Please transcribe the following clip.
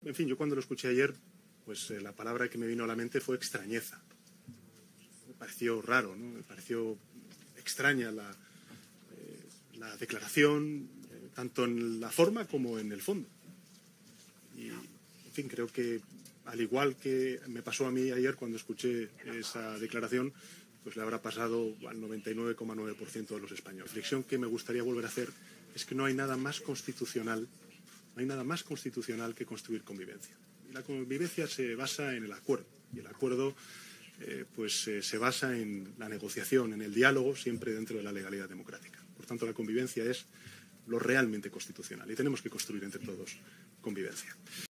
en fin, yo cuando lo escuché ayer, pues la palabra que me vino a la mente fue extrañeza. Me pareció raro, ¿no? Me pareció extraña la declaración, tanto en la forma como en el fondo. Y, en fin, creo que al igual que me pasó a mí ayer cuando escuché esa declaración, pues le habrá pasado al 99,9% de los españoles. La reflexión que me gustaría volver a hacer es que no hay nada más constitucional, que construir convivencia. Y la convivencia se basa en el acuerdo, y el acuerdo se basa en la negociación, en el diálogo, siempre dentro de la legalidad democrática. Por tanto, la convivencia es lo realmente constitucional y tenemos que construir entre todos convivencia.